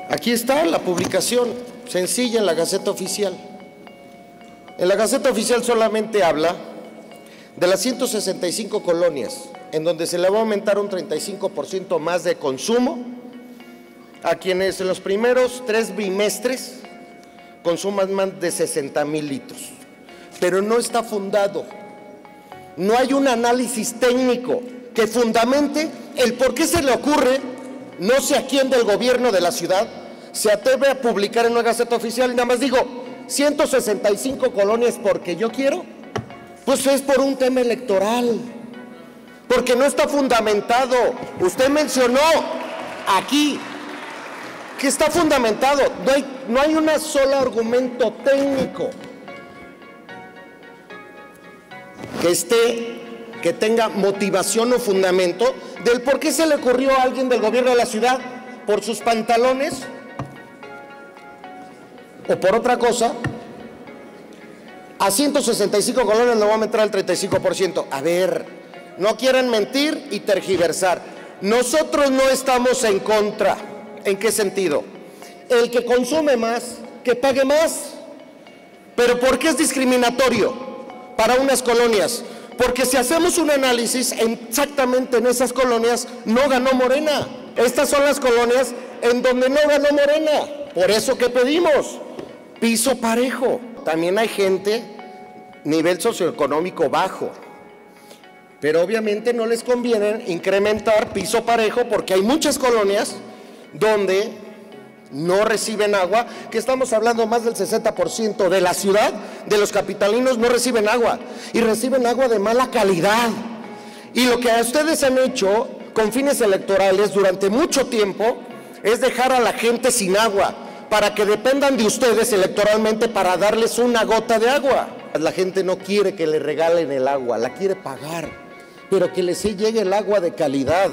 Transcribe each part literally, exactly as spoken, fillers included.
Aquí está la publicación, sencilla, en la Gaceta Oficial. En la Gaceta Oficial solamente habla de las ciento sesenta y cinco colonias, en donde se le va a aumentar un treinta y cinco por ciento más de consumo a quienes en los primeros tres bimestres consuman más de sesenta mil litros. Pero no está fundado, no hay un análisis técnico que fundamente el por qué se le ocurre, no sé a quién del gobierno de la ciudad, se atreve a publicar en una Gaceta Oficial y nada más digo, ciento sesenta y cinco colonias porque yo quiero. Pues es por un tema electoral, porque no está fundamentado. Usted mencionó aquí que está fundamentado, no hay, no hay un solo argumento técnico que esté, que tenga motivación o fundamento del por qué se le ocurrió a alguien del gobierno de la ciudad, por sus pantalones o por otra cosa. A ciento sesenta y cinco colonias le va a aumentar el treinta y cinco por ciento. A ver, no quieran mentir y tergiversar. Nosotros no estamos en contra. ¿En qué sentido? El que consume más, que pague más. ¿Pero por qué es discriminatorio para unas colonias? Porque si hacemos un análisis, exactamente en esas colonias no ganó Morena. Estas son las colonias en donde no ganó Morena. Por eso que pedimos piso parejo. También hay gente nivel socioeconómico bajo, pero obviamente no les conviene incrementar piso parejo porque hay muchas colonias donde no reciben agua, que estamos hablando más del sesenta por ciento de la ciudad, de los capitalinos no reciben agua y reciben agua de mala calidad. Y lo que ustedes han hecho con fines electorales durante mucho tiempo es dejar a la gente sin agua, para que dependan de ustedes electoralmente para darles una gota de agua. La gente no quiere que le regalen el agua, la quiere pagar, pero que les llegue el agua de calidad.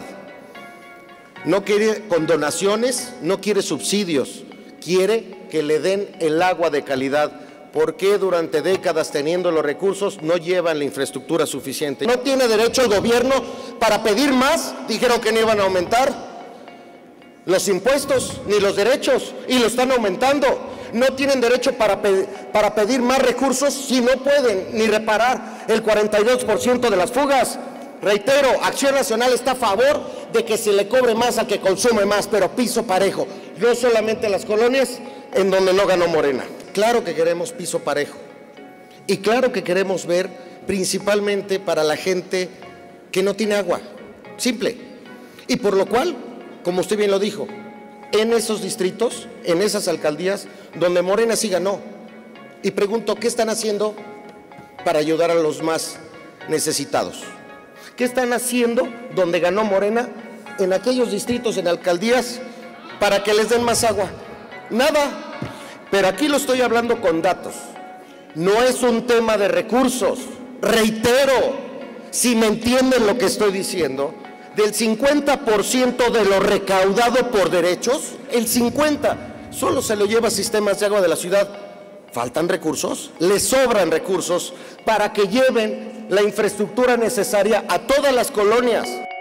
No quiere condonaciones, no quiere subsidios, quiere que le den el agua de calidad. ¿Por qué durante décadas, teniendo los recursos, no llevan la infraestructura suficiente? No tiene derecho el gobierno para pedir más, dijeron que no iban a aumentar los impuestos ni los derechos y lo están aumentando. No tienen derecho para, pe para pedir más recursos si no pueden ni reparar el cuarenta y dos por ciento de las fugas. Reitero, Acción Nacional está a favor de que se le cobre más al que consume más, pero piso parejo, no solamente las colonias en donde no ganó Morena. Claro que queremos piso parejo y claro que queremos ver principalmente para la gente que no tiene agua, simple, y por lo cual, como usted bien lo dijo, en esos distritos, en esas alcaldías donde Morena sí ganó. Y pregunto, ¿qué están haciendo para ayudar a los más necesitados? ¿Qué están haciendo donde ganó Morena en aquellos distritos, en alcaldías, para que les den más agua? Nada. Pero aquí lo estoy hablando con datos. No es un tema de recursos. Reitero, si me entienden lo que estoy diciendo, del cincuenta por ciento de lo recaudado por derechos, el cincuenta por ciento solo se lo lleva a sistemas de agua de la ciudad. ¿Faltan recursos? Les sobran recursos para que lleven la infraestructura necesaria a todas las colonias.